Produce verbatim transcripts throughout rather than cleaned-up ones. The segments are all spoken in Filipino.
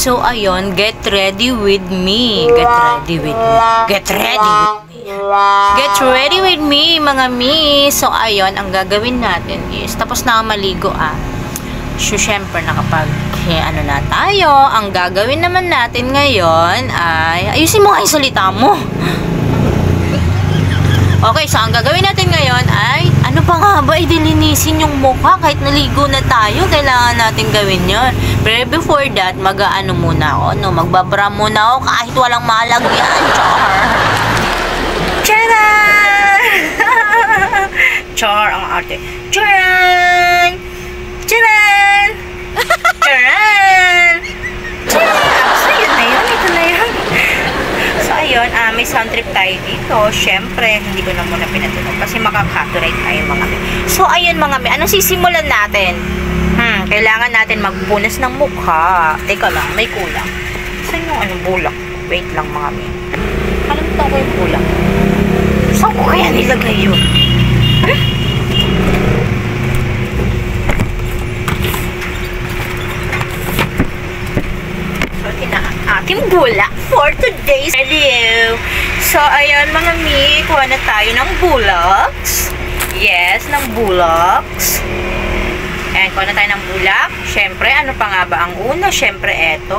So, ayun, get ready with me. Get ready with me. Get ready with me. Get ready with me, mga mi. So, ayun, ang gagawin natin is, tapos na maligo, ah. So, syempre, nakapag, eh, ano na tayo. Ang gagawin naman natin ngayon ay, ayusin mo nga yung salita mo. Okay, so, ang gagawin natin ngayon ay, ano pa nga ba, idilinisin yung mukha kahit naligo na tayo. Kailangan natin gawin yun. Pero before that, mag-ano muna ako, no? Magbabra muna ako kahit walang malagyan. Char! Charan! Char, ang arte. Charan! Charan! Charan! Charan! So, yun na yun. Ito na yun. So, ayun, uh, may sound trip tayo dito. Siyempre, hindi ko na muna pinatunog kasi makaka-copyright tayo, mga mi. So, ayun, mga mi. Anong sisimulan natin? Hmm, kailangan natin magpunas ng mukha. Teka lang, may kulang. Saan yung anong bulak? Wait lang, mga mi. Kalimutan ko yung bulak. Saan ko kaya nilagay yun? Hmm? Ating bulak for today's video. So, ayan mga mi, kuha na tayo ng bulaks. Yes, ng bulaks. Ayan, kuha na tayo ng bulak. Siyempre, ano pa nga ba ang una? Siyempre, eto.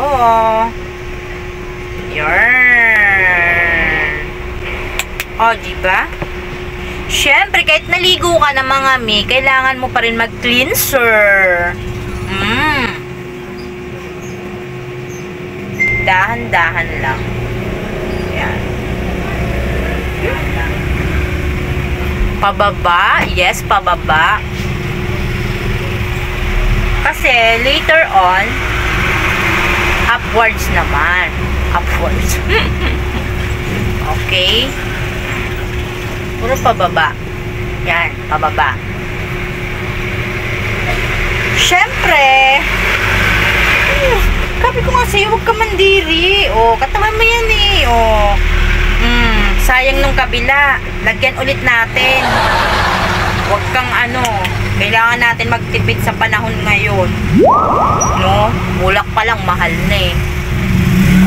Yarn. O, diba? Siyempre, kahit naligo ka na mga mi, kailangan mo pa rin mag-cleanser. Mmm. Dahan-dahan lang. Yan. Pababa. Yes, pababa. Kasi, later on, upwards naman. Upwards. Okay. Puro pababa. Yan, pababa. Siyempre, sabi ko nga sa'yo, huwag ka mandiri. O, katawan mo yan eh. O, mm, sayang nung kabila. Lagyan ulit natin. Huwag kang ano, kailangan natin magtipid sa panahon ngayon. No? Bulak pa lang, mahal na eh. O.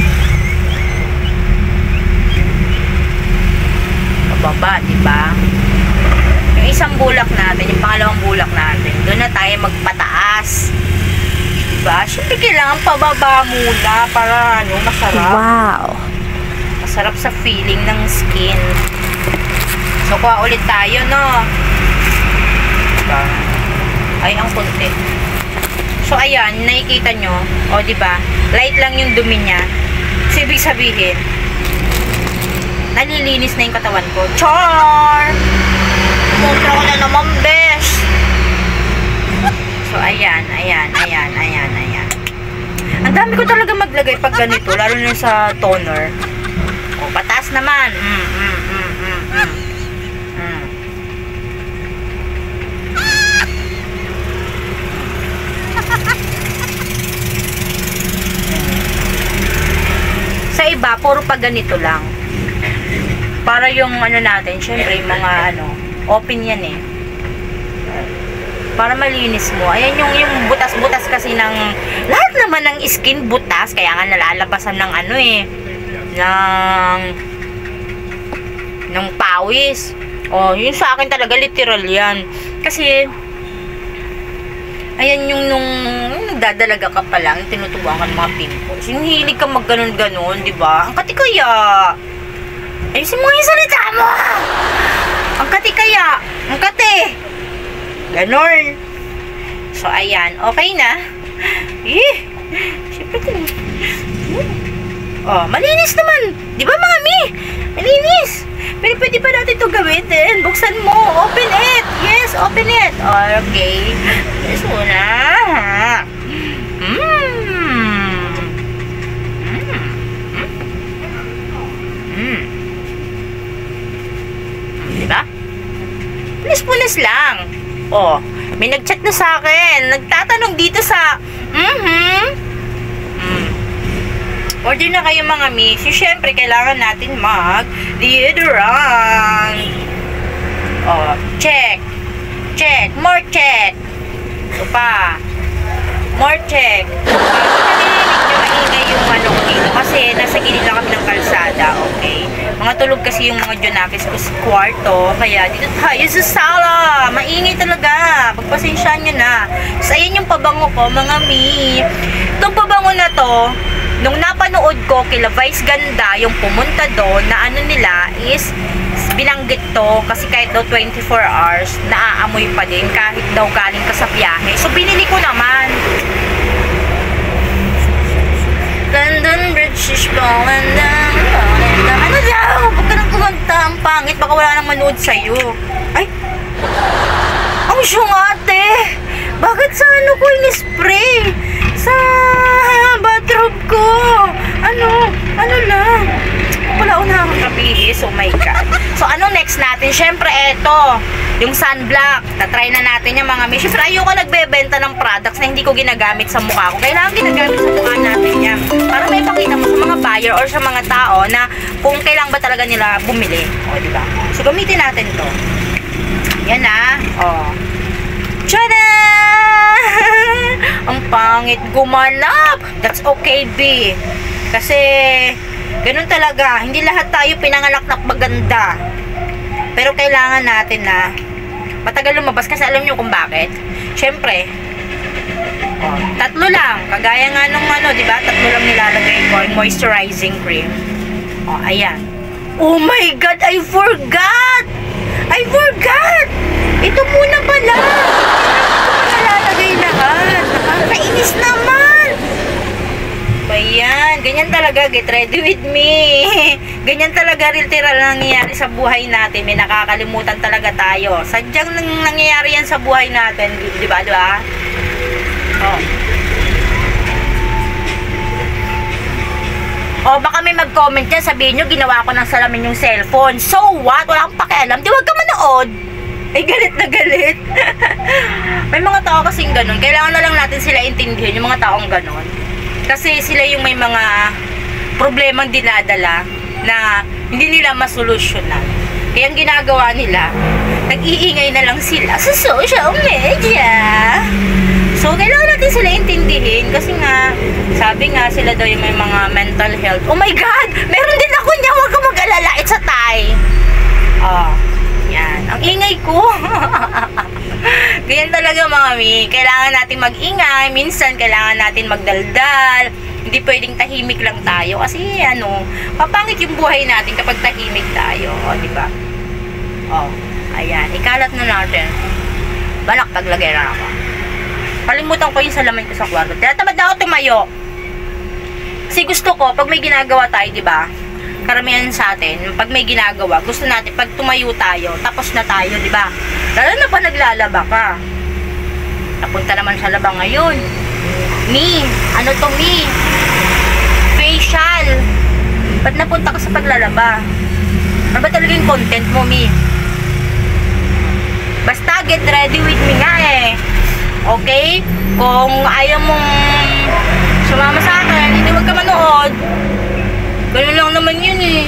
Pababa, diba? Yung isang bulak natin, yung pangalawang bulak natin, doon na tayo magpataas. Diba? Siyempre, kailangan pababa muna para, ano, masarap. Wow! Masarap sa feeling ng skin. So, kuha ulit tayo, no? Diba? Ay, ang kunti. So, ayan, nakikita nyo. O, diba? Light lang yung dumi niya. So, ibig sabihin, nalilinis na yung katawan ko. Char! Montra ko na naman, besh! So, ayan, ayan, ayan, ayan, ayan. Ang dami ko talaga maglagay pag ganito, lalo na sa toner. O, pataas naman. Mm, mm, mm, mm, mm. Mm. Sa iba, puro pag ganito lang. Para yung ano natin, syempre, mga ano, open yan eh. Para malinis mo. Ayan yung, yung butas-butas kasi ng lahat naman ng skin butas. Kaya nga nalalabasan ng ano eh. Ng ng pawis. O, yun sa akin talaga literal yan. Kasi ayan yung nung nagdadalaga ka pa lang, tinutubuan ka ng mga pimples. Yung hilig ka mag-ganon-ganon, diba? Ang kati kaya. Ayusin mo yung salita mo! Ang kati kaya. Ang kati. Ganon. So, ayan. Okay na. Eh. Siyempre. Oh, malinis naman. Di ba, mami? Malinis. Pero pwede pa natin ito gamitin. Buksan mo. Open it. Yes, open it. Okay. Yes, muna. Mmm. Mmm. Mmm. Di ba? Pulis-pulis lang. Oh, may nag-chat na sa akin. Nagtatanong dito sa mm-hmm. Mm. Order na kayo mga miss. Siyempre, kailangan natin mag-deodorant. Oh, check. Check. More check. Ito pa. More check. Narinig nyo, yung ano ko dito kasi nasa gilid lang kami ng kalsada, okay? Mga tulog kasi yung mga Junakis ko sa kwarto, kaya dito tayo sa sala. Maingay talaga. Pagpasensyaan nyo na. So, ayan yung pabango ko, mga mi. Itong pabango na to, nung napanood ko kila Vice Ganda, yung pumunta doon, na ano nila is binanggit to kasi kahit daw twenty-four hours naaamoy pa din kahit daw galing ka sa biyahe. So, binili ko naman. London Bridge is falling down, falling down. Ano daw? Huwag ka nang kumanta. Ang pangit. Baka wala nang manood sa'yo. Ay! Ang syungate! Bakit sa ano ko in-spray? Sa bathrobe ko? Ano? Ano na? Wala ko nakakabihis. Oh my God. So, ano next natin? Siyempre, eto. Yung sunblock. Tatry na natin yung mga mi. Siyempre, ayoko nagbebenta ng products na hindi ko ginagamit sa mukha ko. Kailangan ginagamit sa mukha natin yan. Para may pakita mo sa mga buyer or sa mga tao na kung kailangan ba talaga nila bumili. O, diba? So, gamitin natin to. Yan na. O. Tada! Ang pangit gumanap. That's okay, B. Kasi, ganun talaga. Hindi lahat tayo pinanganak na maganda. Pero kailangan natin na matagal lumabas kasi alam nyo kung bakit. Siyempre, oh, tatlo lang. Kagaya nga nung ano, di ba? Tatlo lang nilalagay ko. Moisturizing cream. Oh, ayan. Oh my God! I forgot! I forgot! Ito muna pala. Ito nilalagay lahat. Nakakainis naman. Ayan, ganyan talaga, get ready with me. Ganyan talaga literal nangyayari sa buhay natin. May nakakalimutan talaga tayo. Sadyang nang nangyayari yan sa buhay natin, di ba, di ba? Oh. Oh, baka may mag-comment dyan, sabihin nyo, ginawa ko ng salamin yung cellphone. So what? Wala akong pakialam. Di wag ka manood. Ay, galit na galit. May mga tao kasing ganun. Kailangan na lang natin sila intindihin, yung mga taong ganun. Kasi sila yung may mga problemang dinadala na hindi nila masolusyonan. Kaya ang ginagawa nila, nag-iingay na lang sila sa social media. So, kailangan natin sila intindihin kasi nga, sabi nga sila daw yung may mga mental health. Oh my God! Meron din ako niya! Huwag ka mag-alala. It's a tie. Oh, yan. Ang ingay ko. Ganyan talaga, mami. Kailangan natin mag-ingay. Minsan, kailangan natin magdaldal. Hindi pwedeng tahimik lang tayo. Kasi, ano, papangit yung buhay natin kapag tahimik tayo. O, diba? O, ayan. Ikalat na natin. Balak, paglagay na ako. Kalimutan ko yung salamin ko sa kwarto. Tinatamad na ako tumayo. Kasi gusto ko, pag may ginagawa tayo, diba? Karamihan sa atin, pag may ginagawa, gusto natin, pag tumayo tayo, tapos na tayo, di ba? Lalo na pa naglalaba ka. Napunta naman sa laba ngayon. Mi, ano to, Mi? Facial. Ba't napunta ka sa paglalaba? Ano ba talaga yung content mo, Mi? Basta, get ready with me nga eh. Okay? Kung ayaw mong sumama sa akin, hindi wag ka manood. Ganun lang naman yun eh.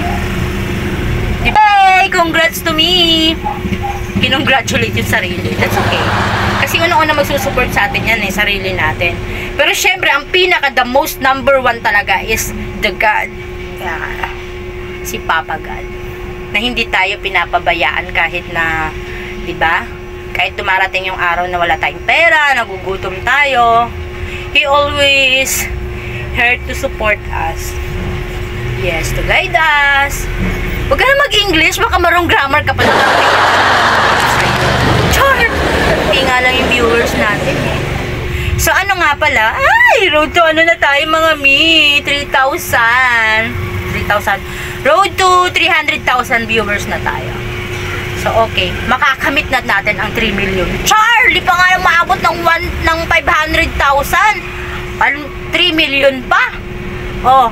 Hey! Congrats to me! Kinongratulate yung sarili. That's okay. Kasi unang-una magsusupport sa atin yan eh, sarili natin. Pero syempre, ang pinaka, the most number one talaga is the God. Yeah. Si Papa God. Na hindi tayo pinapabayaan kahit na, di ba? Kahit dumarating yung araw na wala tayong pera, nagugutom tayo. He always here to support us. Yes, to guide us. Huwag ka na mag-English, baka marong grammar ka pa na. Char! Hindi nga lang yung viewers natin eh. So, ano nga pala? Ay, road to ano na tayo mga mi? three thousand. three thousand. Road to three hundred thousand viewers na tayo. So, okay. Makakamit na natin ang three million. Char! Di pa nga maabot ng, one, ng five hundred thousand. three million pa. Oh.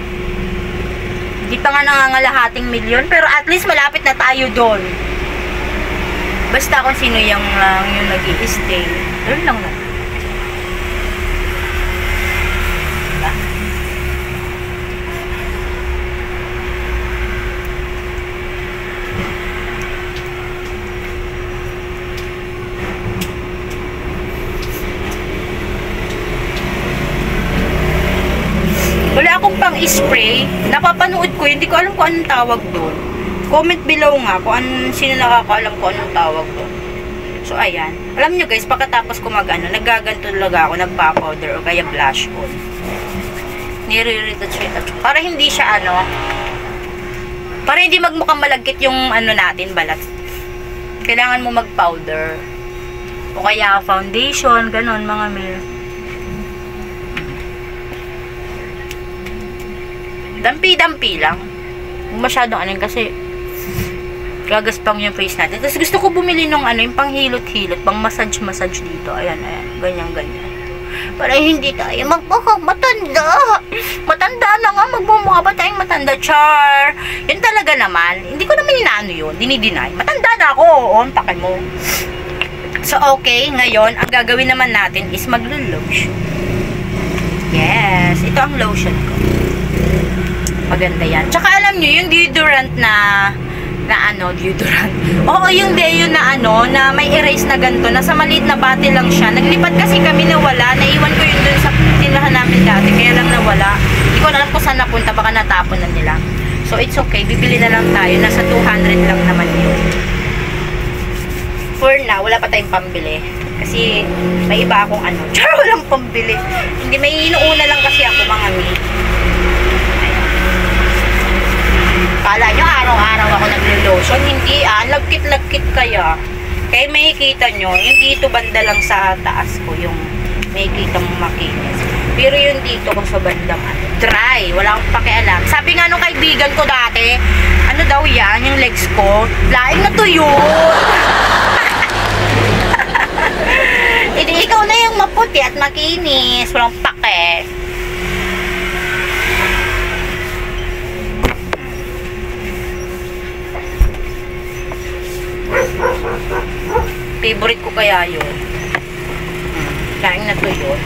Di pa nga nangangalahating milyon, pero at least malapit na tayo doon. Basta kung sino yung lang yung nag-i-stay. Doon lang na. Diba? Wala spray. Napapanood ko, hindi ko alam kung anong tawag doon. Comment below nga kung an, sino nakakaalam kung anong tawag doon. So, ayan. Alam nyo guys, pagkatapos ko mag, ano, nagaganto talaga ako, nagpa-powder o kaya blush on. Nire-retouch-retouch. Para hindi siya, ano, para hindi magmukhang malagkit yung, ano natin, balat. Kailangan mo mag-powder. O kaya foundation, ganon, mga mil. Dampi-dampi lang. Huwag masyadong ano kasi gagaspang yung face natin. Tapos gusto ko bumili nung ano, yung pang hilot-hilot, pang massage-massage dito. Ayan, ayan. Ganyan-ganyan. Para hindi tayo magmukha matanda. Matanda na nga, magmumukha ba tayong matanda? Char! Yun talaga naman. Hindi ko naman inaano yun. Dinideny. Matanda na ako. Oo, ang takay mo. So, okay. Ngayon, ang gagawin naman natin is maglo-lotion. Yes. Ito ang lotion ko. Maganda yan. Tsaka alam nyo, yung deodorant na na ano, deodorant. Oo, yung deo na ano, na may erase na ganito, nasa maliit na bati lang siya. Naglipat kasi kami na wala, naiwan ko yun dun sa tindahan namin dati, kaya lang nawala. Hindi ko alam kung saan napunta, baka natapon na nila. So, it's okay, bibili na lang tayo, nasa two hundred lang naman yun. For now, wala pa tayong pambili. Kasi, may iba akong ano, char, walang pambili. Hindi, may inuuna lang kasi ako, mga mi. Kala nyo, araw-araw ako naglo-lotion. Hindi ah, lagkit-lagkit kaya. Kaya makikita nyo, yung dito banda lang sa taas ko, yung makikita mo makinis. Pero yung dito ko sa bandang ano, dry. Wala akong pakialam. Sabi nga nung kaibigan ko dati, ano daw yan, yung legs ko, laing na to yun. Hindi, ikaw na yung maputi at makinis. Walang pake. Favorite ko kaya yun. Hmm. Laing na to yun.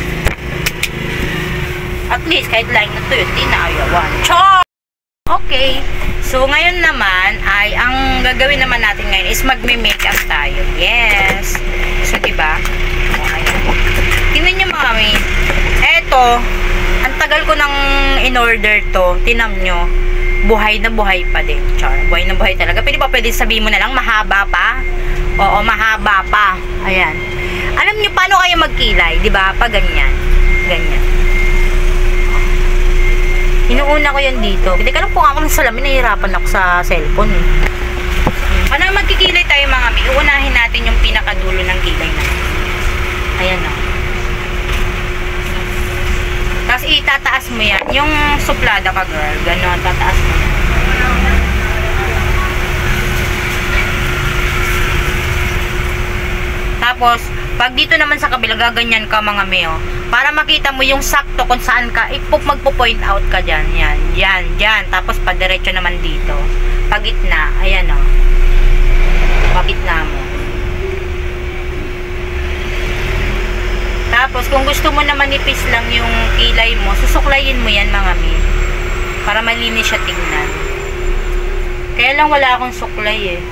At least, kahit laing na to yun, di na ayawan. Char! Okay. So, ngayon naman, ay, ang gagawin naman natin ngayon is magme-makeup tayo. Yes. So, diba? Okay. Tingnan nyo, mami. Eto, ang tagal ko nang in-order to. Tinam nyo. Buhay na buhay pa din. Char. Buhay na buhay talaga. Pwede ba pwede sabihin mo na lang, mahaba pa? Oo, mahaba pa. Ayan. Alam niyo paano kayo magkilay, 'di ba? Pag ganyan. Ganyan. Inuuna ko 'yan dito. Hindi ka lang po ako ng salamin, nahihirapan ako sa cellphone eh. Paano magkikilay tayo, mga mi? Uunahin natin yung pinakadulo ng kilay natin. Ayan o. Tapos itataas mo yan. Yung suplada ka, girl. Ganon, tataas mo yan. Tapos, pag dito naman sa kabila, gaganyan ka, mga meo. Para makita mo yung sakto kung saan ka, ipop magpo-point out ka dyan. Yan, yan, yan. Tapos, padiretso naman dito. Pagitna, ayan o. Pagitna mo. Tapos, kung gusto mo naman ipis lang yung kilay mo, susuklayin mo yan, mga mi. Para malinis siya tingnan. Kaya lang wala akong suklay eh.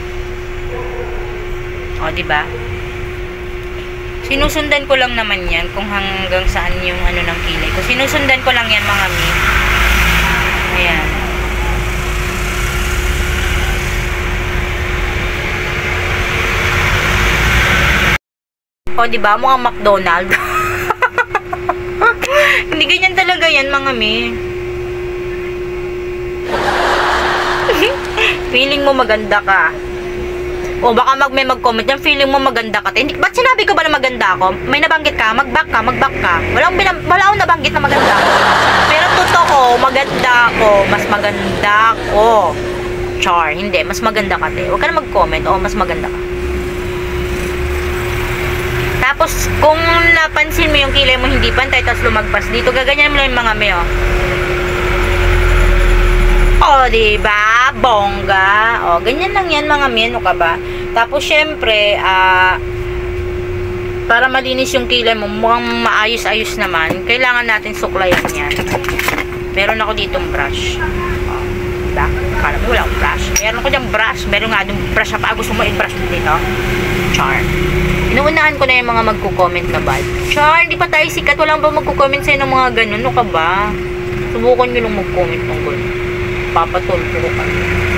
O, diba? Sinusundan ko lang naman yan kung hanggang saan yung ano ng kilay ko. Sinusundan ko lang yan, mga mi. Ayan. O, diba? Mukhang McDonald's. Hindi ganyan talaga yan, mga mi. Feeling mo maganda ka. O, baka mag may mag-comment yan, feeling mo maganda ka. Hindi, ba't sinabi ko ba na maganda ako? May nabanggit ka, mag-back ka, mag-back ka. Walang, binam, wala akong nabanggit na maganda ako. Pero totoo, maganda ako. Mas maganda ako. Char, hindi. Mas maganda ka, te. Huwag ka na mag-comment. O, mas maganda ka. Tapos, kung napansin mo yung kilay mo hindi pantay, tapos lumagpas dito, gaganyan mo lang yung mga meo. O, diba? Bongga. O, ganyan lang yan, mga meno ka ba? Tapos, syempre, ah, uh, para malinis yung kilay mo, mukhang maayos-ayos naman, kailangan natin suklayan yan. Meron ako ditong brush. O, diba? Kala mo, wala akong brush. Meron ko diyang brush. Meron nga ditong brush na pa. Gusto mo i-brush dito? Char. Inuunahan ko na yung mga magko-comment na bad. Char, di pa tayo sikat. Walang ba magko-comment sa'yo ng mga ganun? Ano ka ba? Subukan nyo lang mag-comment ng gano'n. Papatulpo ko kami.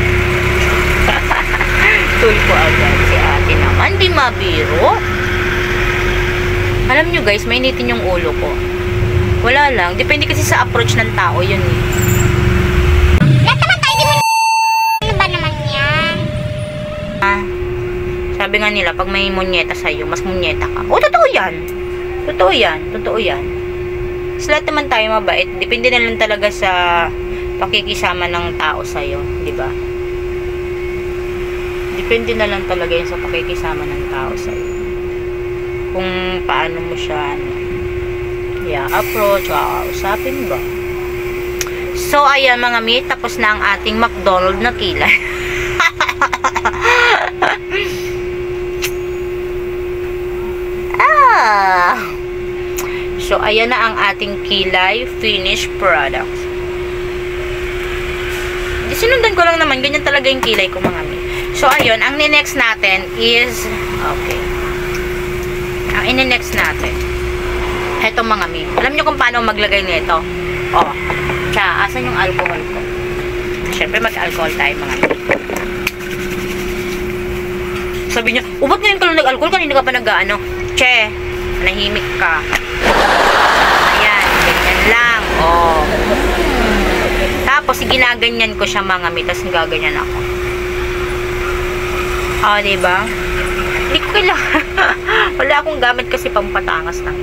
Tulpo agad. Si ate naman, di mabiro. Alam nyo guys, mainitin yung ulo ko. Wala lang. Depende kasi sa approach ng tao yun eh. Lahat naman tayo, di mo ano ba naman yan? Ah, sabi nga nila, pag may munyeta sa'yo, mas munyeta ka. Oh, totoo yan. Totoo yan. Totoo yan. Sa lahat naman tayo mabait. Depende na lang talaga sa pakikisama ng tao sa'yo. Diba? Depende na lang talaga yun sa pakikisama ng tao sa'yo. Kung paano mo siya, ano, yeah, approach, kakausapin ba? So, ayan mga mi, tapos na ang ating McDonald's na kilay. ah! So, ayan na ang ating kilay finished product. Sinundan ko lang naman, ganyan talaga yung kilay ko mga mi. So, ayun, ang next natin is, okay. Ang ine-next natin, eto mga mi. Alam nyo kung paano maglagay nito? Oh, tsaka, asan yung alcohol ko? Siyempre, mag-alcohol tayo mga mi. Sabi niya, o ba't ngayon ka lang nag-alcohol? Kanina ka pa nag-ano? Che, nahimik ka. Ayan, ganyan lang. Oh. Tapos, ginaganyan ko siya mga mi. Tapos, gaganyan ako. Ah, oh, diba? Hindi ko kailangan. Wala akong gamit kasi pampatangas lang.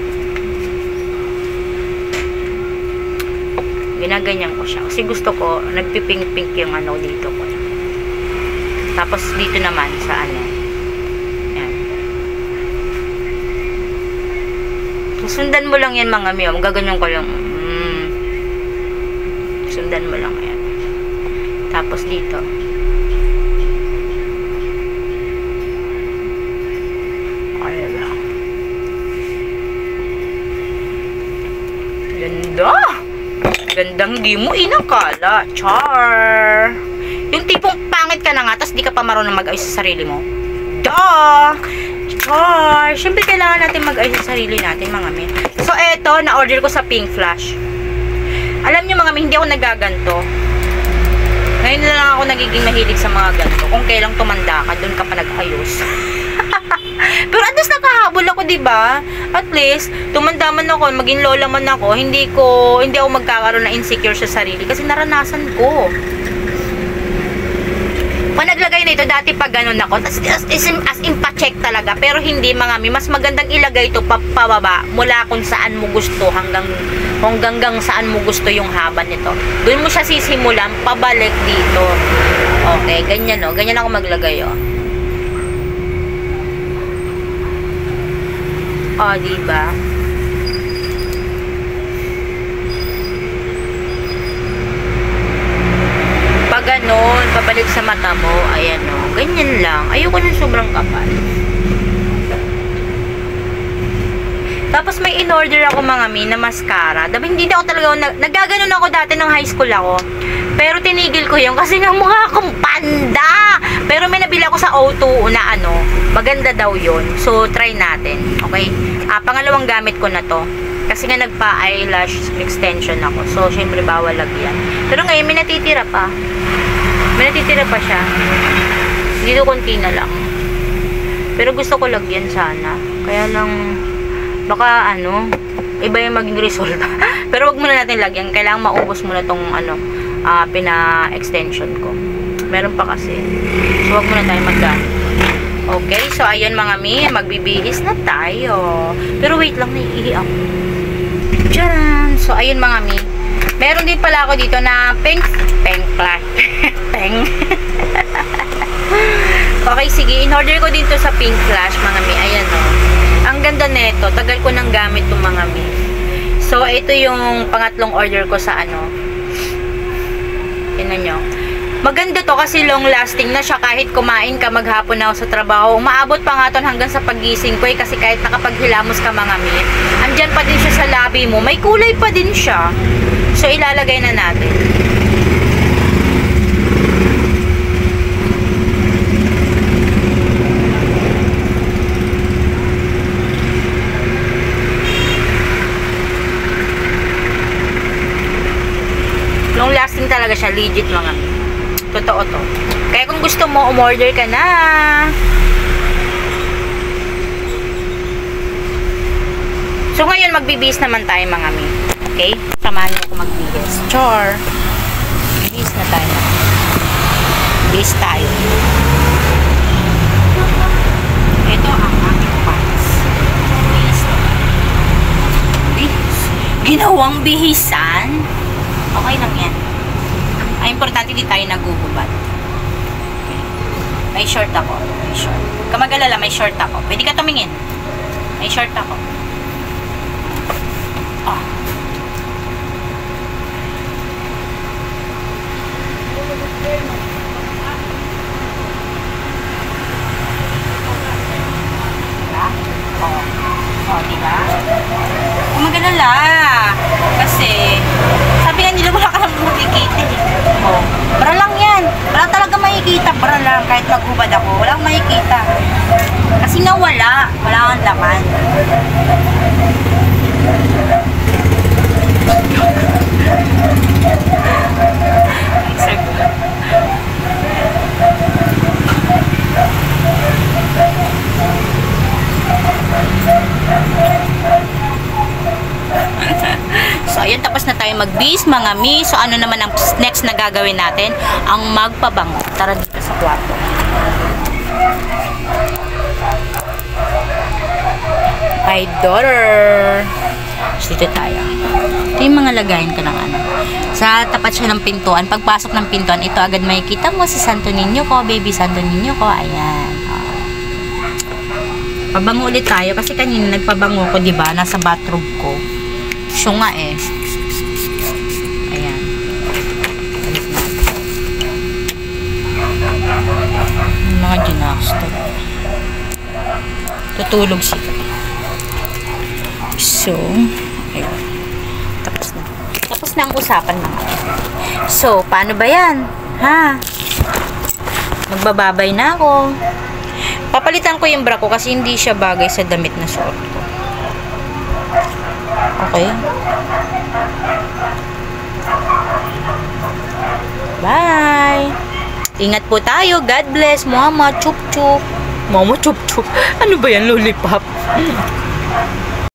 Ginaganyan ko siya. Kasi gusto ko, nagpipink-pink yung ano dito ko. Tapos, dito naman sa ano. Ayan. Sundan mo lang yan mga miyo. Gaganyan ko lang. Mm. Sundan mo lang yan. Tapos dito. Ganda! Gandang di mo inakala. Char! Yung tipong pangit ka na nga, tas di ka pa marunong mag-ayos sa sarili mo. Duh! Char! Siyempre kailangan natin mag-ayos sa sarili natin, mga men. So, eto, na-order ko sa Pink Flash. Alam nyo, mga men, hindi ako nagaganto. Ngayon na lang ako nagiging mahilig sa mga ganto. Kung kailang tumanda ka, dun ka pa nag-ayos. Pero at least nakahabol ako, diba? At least, tumanda man ako, maging lola man ako, hindi ko, hindi ako magkakaroon na insecure sa sarili kasi naranasan ko. Pag naglagay na ito, dati pag ganun ako, as, as, as, as in pa-check talaga, pero hindi mga mi, mas magandang ilagay ito pa, pababa, mula kung saan mo gusto, hanggang, hanggang saan mo gusto yung haba nito. Doon mo siya sisimulan, pabalik dito. Okay, ganyan o, ganyan ako maglagay o. O, diba? Pag ganun, pabalik sa mata mo, ayan o, ganyan lang. Ayoko ng sobrang kapal. Tapos may in-order ako mga mi na mascara. Dabi hindi na ako talaga, nag nagaganon ako dati nung high school ako. Pero tinigil ko yun kasi nga mukha akong panda. Pero may nabili ako sa O two na ano, maganda daw yun. So, try natin. Okay? Ah, pangalawang gamit ko na to. Kasi nga nagpa-eyelash extension ako. So, syempre bawal lagyan. Pero ngayon, may natitira pa. May natitira pa siya. Dito konti na lang. Pero gusto ko lagyan sana. Kaya lang, baka ano, iba yung maging result. Pero wag muna natin lagyan. Kailangan maubos muna tong ano, uh, pina-extension ko. Meron pa kasi. So, wag muna tayo maggamit. Okay, so ayan mga mi, magbibihis na tayo. Pero wait lang, naiihi ako. Diyan. So, ayun mga mi. Meron din pala ako dito na pink, pink flash. Pink. Okay, sige. In-order ko dito sa Pink Flash, mga mi. Ayan o. Ang ganda nito. Tagal ko nang gamit itong mga mi. So, ito yung pangatlong order ko sa ano. Tingnan nyo. Maganda to kasi long lasting na siya kahit kumain ka maghapon na ako sa trabaho. Umaabot pa nga to hanggang sa pagising ko eh, kasi kahit nakapaghilamos ka mga mi, andyan pa din siya sa labi mo. May kulay pa din siya. So ilalagay na natin. siya. Legit mga. Totoo to. Kaya kung gusto mo, umorder ka na. So, ngayon, magbibihis naman tayo mga mi. Okay? Samahan niyo ako magbihis. Char! Bihis na tayo na. Bihis tayo. Ito ang aking pants. Bihis na. Bihis. Ginawang bihisan? Okay lang yan. Ang importante, di tayo naguhubad. Okay. May short ako. May short. Kamagalala, may short ako. Pwede ka tumingin. May short ako. Ah. Diba? Oh. Oh, diba? Kung magalala. Kasi, sabi nga nila, wala ka lang makikita eh. Oh. Bra lang yan. Wala talaga makikita. Bra lang. Kahit maghubad ako, wala akong makikita. Kasi nga wala. Wala kang laman. So, ayun, tapos na tayo mag-bis, mga mi. So, ano naman ang next na gagawin natin? Ang magpabango. Tara dito sa kwarto. My daughter. So, dito tayo. Ito yung mga lagayin ko ng ano. Sa tapat siya ng pintuan. Pagpasok ng pintuan, ito agad makikita mo si Santo Niño ko, baby Santo Niño ko. Ayan. Oh. Pabango ulit tayo kasi kanina nagpabango ko, di ba? Nasa bathroom ko. Siya nga eh. Ayan. Mga ginasta. Tutulog sila. So, ayun. Tapos na. Tapos na ang usapan mga. So, paano ba yan? Ha? Magbababay na ako. Papalitan ko yung bra ko kasi hindi siya bagay sa damit na suot ko. Okay. Bye. Ingat po tayo. God bless. Mama, chup chup. Mama, chup chup. Ano ba yan? Lollipop.